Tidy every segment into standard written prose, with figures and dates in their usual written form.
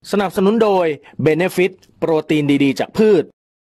สนับสนุนโดย Benefit โปรตีนดีๆจากพืช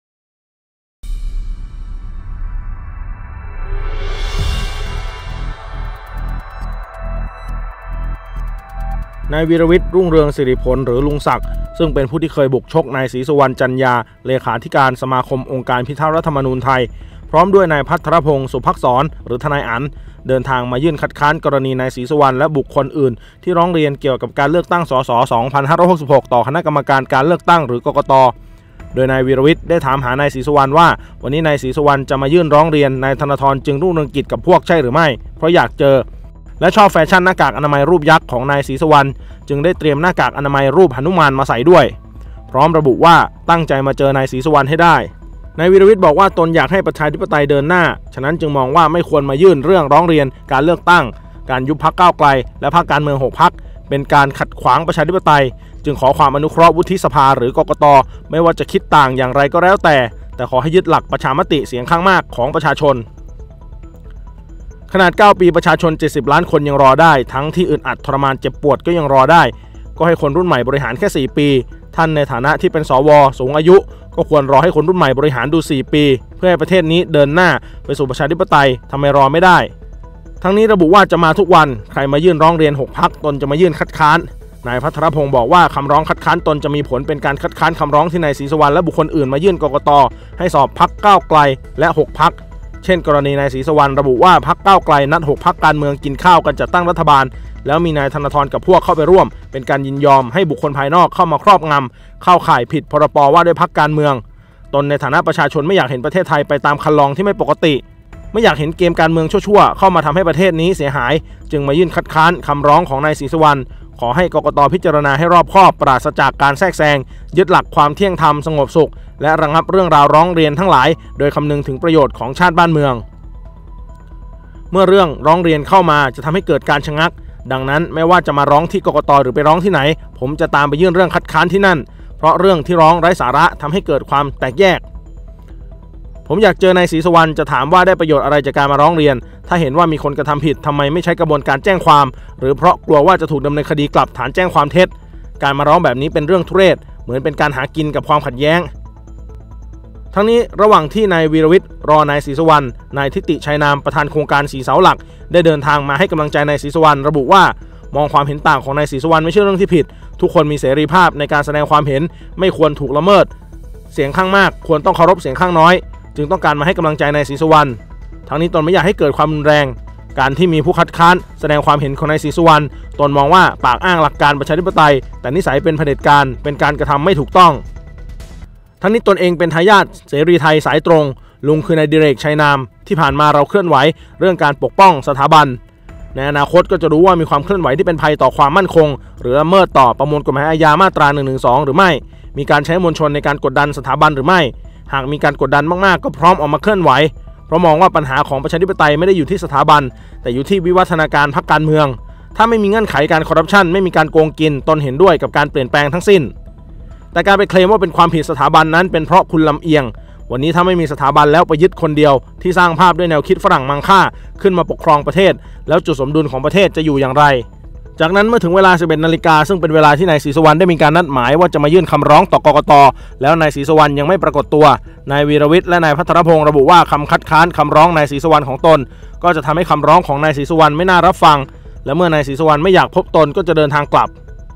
นายวีรวิทย์รุ่งเรืองสิริผลหรือลุงศักดิ์ซึ่งเป็นผู้ที่เคยบุกชกนายศรีสุวรรณจันยาเลขาธิการสมาคมองค์การพิทักษ์รัฐธรรมนูญไทยพร้อมด้วยนายภัทรพงศ์สุภักษรหรือทนายอั๋นเดินทางมายื่นคัดค้านกรณีนายศรีสุวรรณและบุคคลอื่นที่ร้องเรียนเกี่ยวกับการเลือกตั้งสส2566ต่อคณะกรรมการการเลือกตั้งหรือกกต.โดยนายวีรวิทย์ได้ถามหานายศรีสุวรรณว่าวันนี้นายศรีสุวรรณจะมายื่นร้องเรียนนายธนาธรจึงรุ่งเรืองกิจกับพวกใช่หรือไม่เพราะอยากเจอและชอบแฟชั่นหน้ากากอนามัยรูปยักษ์ของนายศรีสุวรรณจึงได้เตรียมหน้ากากอนามัยรูปหนุมานมาใส่ด้วยพร้อมระบุว่าตั้งใจมาเจอนายศรีสุวรรณให้ได้นายวีรวิทย์บอกว่าตนอยากให้ประชาธิปไตยเดินหน้าฉะนั้นจึงมองว่าไม่ควรมายื่นเรื่องร้องเรียนการเลือกตั้งการยุบพรรคก้าวไกลและพรรคการเมือง6 พรรคเป็นการขัดขวางประชาธิปไตยจึงขอความอนุเคราะห์วุฒิสภาหรือกกต.ไม่ว่าจะคิดต่างอย่างไรก็แล้วแต่ขอให้ยึดหลักประชามติเสียงข้างมากของประชาชนขนาด9 ปีประชาชน70 ล้านคนยังรอได้ทั้งที่อึดอัดทรมานเจ็บปวดก็ยังรอได้ก็ให้คนรุ่นใหม่บริหารแค่4 ปีท่านในฐานะที่เป็นสวสูงอายุก็ควรรอให้คนรุ่นใหม่บริหารดู4 ปีเพื่อให้ประเทศนี้เดินหน้าไปสู่ประชาธิปไตยทำไมรอไม่ได้ทั้งนี้ระบุว่าจะมาทุกวันใครมายื่นร้องเรียน6 พรรคตนจะมายื่นคัดค้านนายภัทรพงศ์บอกว่าคำร้องคัดค้านตนจะมีผลเป็นการคัดค้านคำร้องที่นายศรีสุวรรณและบุคคลอื่นมายื่นกกต.ให้สอบพรรคก้าวไกลและ6 พรรคเช่นกรณีนายศรีสุวรรณระบุว่าพรรคก้าวไกลนัด6 พรรคการเมืองกินข้าวกันจัดตั้งรัฐบาลแล้วมีนายธนาธรกับพวกเข้าไปร่วมเป็นการยินยอมให้บุคคลภายนอกเข้ามาครอบงำเข้าข่ายผิดพรบว่าด้วยพรรคการเมืองตนในฐานะประชาชนไม่อยากเห็นประเทศไทยไปตามคันลองที่ไม่ปกติไม่อยากเห็นเกมการเมืองชั่วๆเข้ามาทำให้ประเทศนี้เสียหายจึงมายื่นคัดค้านคำร้องของนายศรีสุวรรณขอให้กกต.พิจารณาให้รอบคอบปราศจากการแทรกแซงยึดหลักความเที่ยงธรรมสงบสุขและระงับเรื่องราวร้องเรียนทั้งหลายโดยคำนึงถึงประโยชน์ของชาติบ้านเมืองเมื่อเรื่องร้องเรียนเข้ามาจะทำให้เกิดการชะงักดังนั้นไม่ว่าจะมาร้องที่กกต.หรือไปร้องที่ไหนผมจะตามไปยื่นเรื่องคัดค้านที่นั่นเพราะเรื่องที่ร้องไร้สาระทำให้เกิดความแตกแยกผมอยากเจอนายศรีสุวรรณจะถามว่าได้ประโยชน์อะไรจากการมาร้องเรียนถ้าเห็นว่ามีคนกระทำผิดทำไมไม่ใช้กระบวนการแจ้งความหรือเพราะกลัวว่าจะถูกดำเนินคดีกลับฐานแจ้งความเท็จการมาร้องแบบนี้เป็นเรื่องทุเรศเหมือนเป็นการหากินกับความขัดแย้งทั้งนี้ระหว่างที่นายวีรวิทย์รอนายศรีสุวรรณนายทิติชัยนามประธานโครงการ4 เสาหลักได้เดินทางมาให้กำลังใจนายศรีสุวรรณระบุว่ามองความเห็นต่างของนายศรีสุวรรณไม่ใช่เรื่องที่ผิดทุกคนมีเสรีภาพในการแสดงความเห็นไม่ควรถูกละเมิดเสียงข้างมากควรต้องเคารพเสียงข้างน้อยจึงต้องการมาให้กำลังใจนายศรีสุวรรณทั้งนี้ตนไม่อยากให้เกิดความรุนแรงการที่มีผู้คัดค้านแสดงความเห็นของนายศรีสุวรรณตนมองว่าปากอ้างหลักการประชาธิปไตยแต่นิสัยเป็นเผด็จการเป็นการกระทำไม่ถูกต้องทั้งนี้ตนเองเป็นทายาทเสรีไทยสายตรงลุงคือนายดิเรกชัยนามที่ผ่านมาเราเคลื่อนไหวเรื่องการปกป้องสถาบันในอนาคตก็จะรู้ว่ามีความเคลื่อนไหวที่เป็นภัยต่อความมั่นคงหรือละเมิดต่อประมวลกฎหมายอาญามาตรา112หรือไม่มีการใช้มวลชนในการกดดันสถาบันหรือไม่หากมีการกดดันมากๆก็พร้อมออกมาเคลื่อนไหวเพราะมองว่าปัญหาของประชาธิปไตยไม่ได้อยู่ที่สถาบันแต่อยู่ที่วิวัฒนาการพรรคการเมืองถ้าไม่มีเงื่อนไขการคอร์รัปชันไม่มีการโกงกินตนเห็นด้วยกับการเปลี่ยนแปลงทั้งสิ้นแต่การไปเคลมว่าเป็นความผิดสถาบันนั้นเป็นเพราะคุณลำเอียงวันนี้ถ้าไม่มีสถาบันแล้วไปยึดคนเดียวที่สร้างภาพด้วยแนวคิดฝรั่งมังค่าขึ้นมาปกครองประเทศแล้วจุดสมดุลของประเทศจะอยู่อย่างไรจากนั้นเมื่อถึงเวลา 11 นาฬิกาซึ่งเป็นเวลาที่นายศรีสุวรรณได้มีการนัดหมายว่าจะมายื่นคำร้องต่อกกต.แล้วนายศรีสุวรรณยังไม่ปรากฏตัวนายวีรวิทย์และนายภัทรพงศ์ระบุว่าคำคัดค้านคำร้องนายศรีสุวรรณของตนก็จะทำให้คำร้องของนายศรีสุวรรณไม่น่ารับฟังและเมื่อนายศรีสุวรรณไม่อยากพบตนก็จะเดินทางกลับ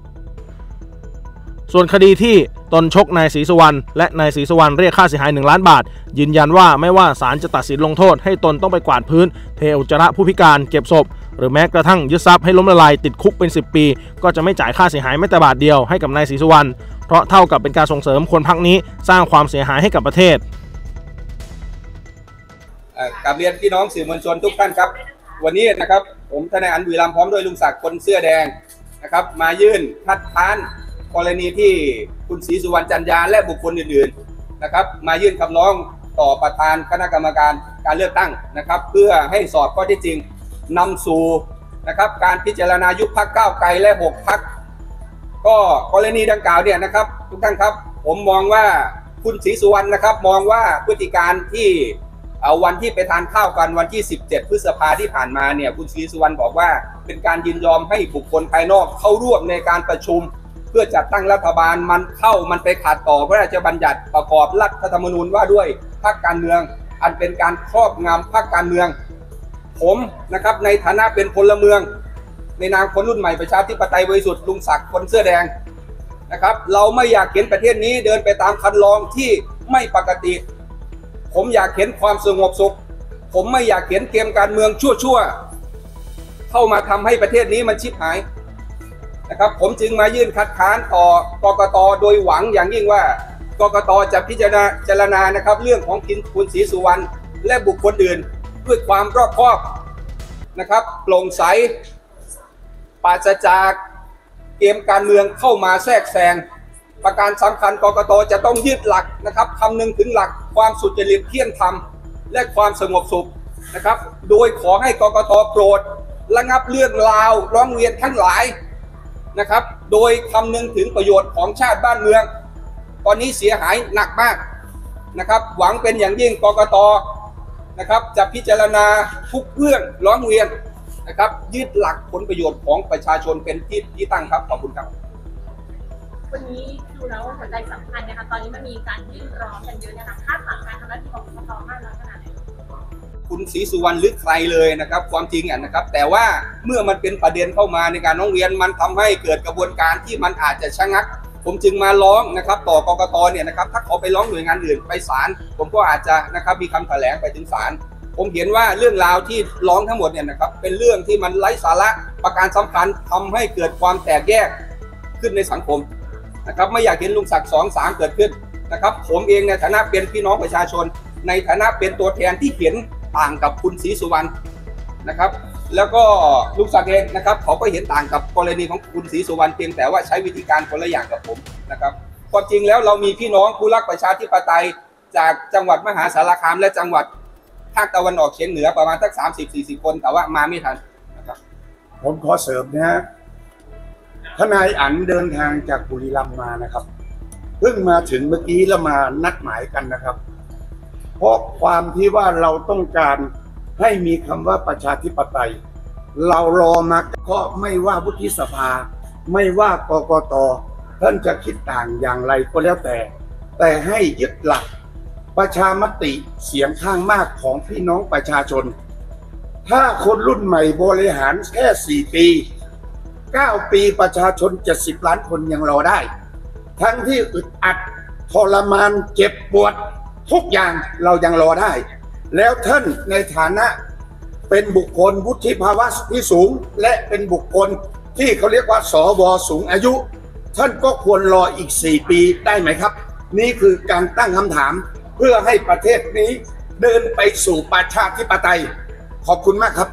ส่วนคดีที่ตนชกนายศรีสุวรรณและนายศรีสุวรรณเรียกค่าเสียหาย1 ล้านบาทยืนยันว่าไม่ว่าศาลจะตัดสินลงโทษให้ตนต้องไปกวาดพื้นเทอุจจาระผู้พิการเก็บศพหรือแม้กระทั่งยึดทรัพย์ให้ล้มละลายติดคุกเป็น10 ปีก็จะไม่จ่ายค่าเสียหายแม้แต่บาทเดียวให้กับนายศรีสุวรรณเพราะเท่ากับเป็นการส่งเสริมคนพรรคนี้สร้างความเสียหายให้กับประเทศกราบเรียนพี่น้องสื่อมวลชนทุกท่านครับวันนี้นะครับผมทนายอั๋น บุรีรัมย์พร้อมด้วยลุงศักดิ์คนเสื้อแดงนะครับมายื่นคัดค้านกรณีที่คุณศรีสุวรรณจันยาและบุคคลอื่นๆนะครับมายื่นคำร้องต่อประธานคณะกรรมการการเลือกตั้งนะครับเพื่อให้สอบข้อเท็จจริงนำสู่นะครับการพิจารณายุบพรรคก้าวไกลและ6 พรรคก็กรณีดังกล่าวเนี่ยนะครับทุกท่านครับผมมองว่าคุณศรีสุวรรณนะครับมองว่าพฤติการที่วันที่ไปทานข้าวกันวันที่17 พฤษภาที่ผ่านมาเนี่ยคุณศรีสุวรรณบอกว่าเป็นการยินยอมให้บุคคลภายนอกเข้าร่วมในการประชุมเพื่อจัดตั้งรัฐบาลมันไปขัดต่อพระราชบัญญัติประกอบรัฐธรรมนูญว่าด้วยพรรคการเมืองอันเป็นการครอบงำพรรคการเมืองผมนะครับในฐานะเป็นพลเมืองในนามคนรุ่นใหม่ประชาธิปไตยบริสุทธิ์ลุงศักดิ์คนเสื้อแดงนะครับเราไม่อยากเห็นประเทศนี้เดินไปตามคันลองที่ไม่ปกติผมอยากเห็นความสงบสุขผมไม่อยากเห็นเกมการเมืองชั่วเข้ามาทำให้ประเทศนี้มันชิบหายนะครับผมจึงมายื่นคัดค้านต่อกกต.โดยหวังอย่างยิ่งว่ากกต.จะพิจารณานะครับเรื่องของคุณศรีสุวรรณและบุคคลอื่นด้วยความรอบคอบนะครับโปร่งใสปราศจากเกมการเมืองเข้ามาแทรกแซงประการสำคัญกกต.จะต้องยึดหลักนะครับคำนึงถึงหลักความสุจริตเที่ยงธรรมและความสงบสุขนะครับโดยขอให้กกต.โปรดระงับเรื่องราวร้องเรียนทั้งหลายนะครับโดยคำนึงถึงประโยชน์ของชาติบ้านเมืองตอนนี้เสียหายหนักมากนะครับหวังเป็นอย่างยิ่งกกต.นะครับจะพิจารณาทุกเรื่องร้องเรียนนะครับยึดหลักผลประโยชน์ของประชาชนเป็นที่ตั้งครับขอบคุณครับวันนี้ดูแล้วหัวใจสำคัญนะคะตอนนี้มันมีการยื่นร้องกันเยอะนะคะคาดหวังการทำหน้าที่ของกกตมากน้อยขนาดไหนคุณศรีสุวรรณหรือใครเลยนะครับความจริงนะครับแต่ว่าเมื่อมันเป็นประเด็นเข้ามาในการร้องเรียนมันทำให้เกิดกระบวนการที่มันอาจจะชะงักผมจึงมาร้องนะครับต่อกกตเนี่ยนะครับถ้าเขาไปร้องหน่วยงานอื่นไปศาลผมก็อาจจะนะครับมีคำแถลงไปถึงศาลผมเห็นว่าเรื่องราวที่ร้องทั้งหมดเนี่ยนะครับเป็นเรื่องที่มันไร้สาระประการสำคัญทำให้เกิดความแตกแยกขึ้นในสังคมนะครับไม่อยากเห็นลุงศักดิ์2-3เกิดขึ้นนะครับผมเองในฐานะเป็นพี่น้องประชาชนในฐานะเป็นตัวแทนที่เห็นต่างกับคุณศรีสุวรรณนะครับแล้วก็ลุงศักดิ์เองนะครับเขาก็เห็นต่างกับกรณีของคุณศรีสุวรรณเพียงแต่ว่าใช้วิธีการคนละอย่างกับผมนะครับความจริงแล้วเรามีพี่น้องผู้รักประชาธิปไตยจากจังหวัดมหาสารคามและจังหวัดภาคตะวันออกเฉียงเหนือประมาณสัก30-40 คนแต่ว่ามาไม่ทันนะครับผมขอเสริมนะฮะทนายอั๋นเดินทางจากบุรีรัมย์มานะครับเพิ่งมาถึงเมื่อกี้แล้วมานัดหมายกันนะครับเพราะความที่ว่าเราต้องการให้มีคำว่าประชาธิปไตยเรารอมาก็ไม่ว่าวุฒิสภาไม่ว่ากกต.ท่านจะคิดต่างอย่างไรก็แล้วแต่ให้ยึดหลักประชามติเสียงข้างมากของพี่น้องประชาชนถ้าคนรุ่นใหม่บริหารแค่4 ปี9 ปีประชาชน70 ล้านคนยังรอได้ทั้งที่อึดอัดทรมานเจ็บปวดทุกอย่างเรายังรอได้แล้วท่านในฐานะเป็นบุคคลวุฒิภาวะที่สูงและเป็นบุคคลที่เขาเรียกว่าสว.สูงอายุท่านก็ควรรออีก4 ปีได้ไหมครับนี่คือการตั้งคำถามเพื่อให้ประเทศนี้เดินไปสู่ประชาธิปไตยขอบคุณมากครับ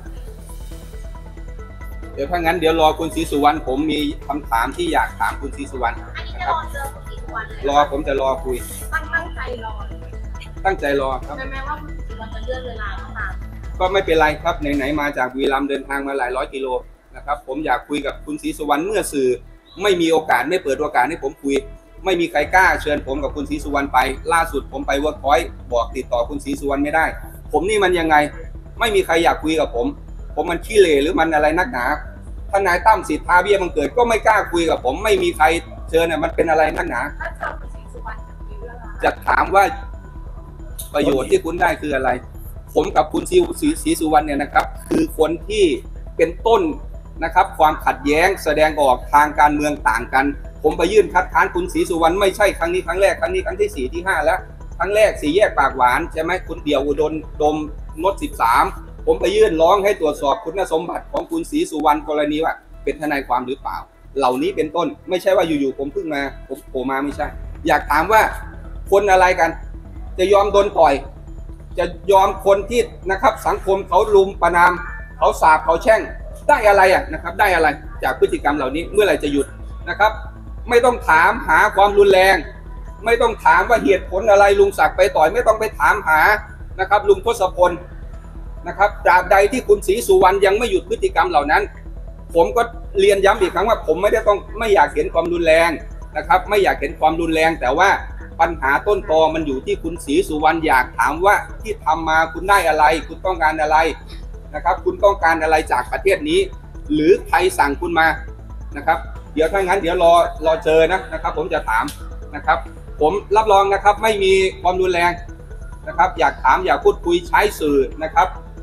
เดี๋ยวถ้างั้นเดี๋ยวรอคุณศรีสุวรรณผมมีคำถามที่อยากถามคุณศรีสุวรรณนะครับรอผมจะรอคุยตั้งใจรอตั้งใจรอครับแม้ว่ามันจะเลื่อนเวลาก็ตามก็ไม่เป็นไรครับไหนๆมาจากบุรีรัมย์เดินทางมาหลายร้อยกิโลนะครับผมอยากคุยกับคุณศรีสุวรรณเมื่อสื่อไม่มีโอกาสไม่เปิดโอกาสให้ผมคุยไม่มีใครกล้าเชิญผมกับคุณศรีสุวรรณไปล่าสุดผมไปเวิร์คพอยต์บอกติดต่อคุณศรีสุวรรณไม่ได้ผมนี่มันยังไงไม่มีใครอยากคุยกับผมมันขี้เหร่หรือมันอะไรนักหนาทนายตั้มสิทธาเบี้ยบังเกิดก็ไม่กล้าคุยกับผมไม่มีใครเชิญมันเป็นอะไรนักหนาจะถามว่าประโยชน์ที่คุณได้คืออะไรผมกับคุณศรีสุวรรณเนี่ยนะครับคือคนที่เป็นต้นนะครับความขัดแย้งแสดงออกทางการเมืองต่างกันผมไปยื่นคัดค้านคุณศรีสุวรรณไม่ใช่ครั้งนี้ครั้งแรกครั้งนี้ครั้งที่4ที่5แล้วครั้งแรก4 แยกปากหวานใช่ไหมคุณเดี่ยวอุดมนด13ผมไปยื่นร้องให้ตรวจสอบคุณสมบัติของคุณศรีสุวรรณกรณีว่าเป็นทนายความหรือเปล่าเหล่านี้เป็นต้นไม่ใช่ว่าอยู่ๆผมเพิ่งมาผมโผล่มาไม่ใช่อยากถามว่าคนอะไรกันจะยอมโดนต่อยจะยอมคนที่นะครับสังคมเขาลุมประณามเขาสาบเขาแช่งได้อะไรนะครับได้อะไรจากพฤติกรรมเหล่านี้เมื่อไหร่จะหยุดนะครับไม่ต้องถามหาความรุนแรงไม่ต้องถามว่าเหตุผลอะไรลุงศักดิ์ไปต่อยไม่ต้องไปถามหานะครับลุงทศพลนะครับตราบใดที่คุณศรีสุวรรณยังไม่หยุดพฤติกรรมเหล่านั้นผมก็เรียนย้ำอีกครั้งว่าผมไม่อยากเห็นความรุนแรงนะครับไม่อยากเห็นความรุนแรงแต่ว่าปัญหาต้นตอมันอยู่ที่คุณศรีสุวรรณอยากถามว่าที่ทำมาคุณได้อะไรคุณต้องการอะไรนะครับคุณต้องการอะไรจากประเทศนี้หรือใครสั่งคุณมานะครับดี๋ยวถ้างั้นเดี๋ยวรอเจอนะครับผมจะถามนะครับผมรับรองนะครับไม่มีความรุนแรงนะครับอยากถามอยากพูดคุยใช้สื่อนะครับ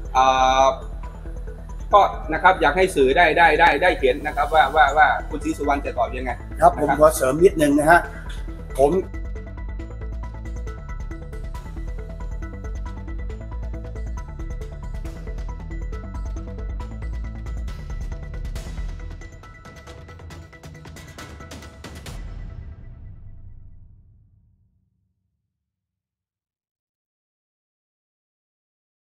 ก็นะครับอยากให้สื่อได้เห็นนะครับว่าคุณศรีสุวรรณจะตอบยังไงครับผมขอเสริมนิดนึงนะฮะผม